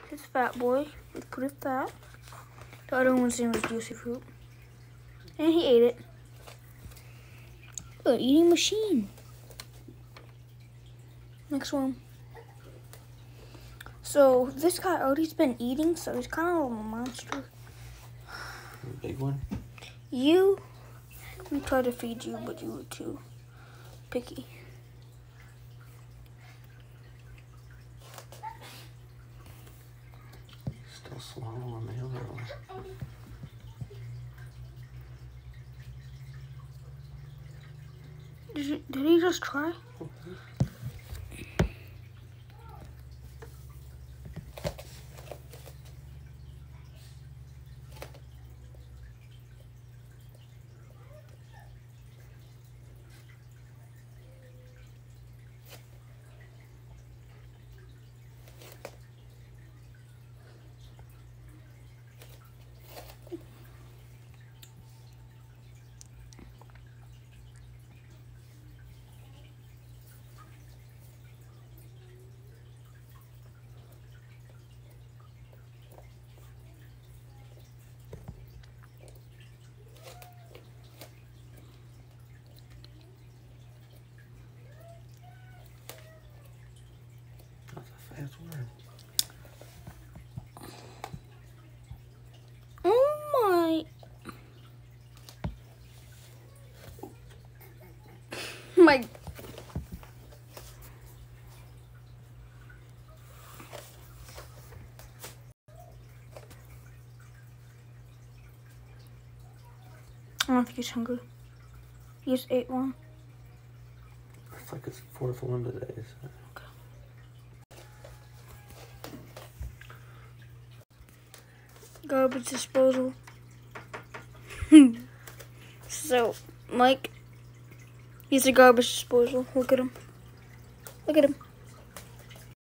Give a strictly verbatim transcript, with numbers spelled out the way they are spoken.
This fat boy with pretty fat. The other one's name was Juicy Fruit. And he ate it. An eating machine. Next one. So this guy already's been eating, so he's kind of a monster. A big one? You, we tried to feed you, but you were too picky. Still swallowing the other one. Did, you, did he just try? That's a fast word. Oh my. My. I don't know if he's hungry. He just ate one. It's like his fourth one today. So. Garbage disposal. So, Mike, he's a garbage disposal. Look at him. Look at him.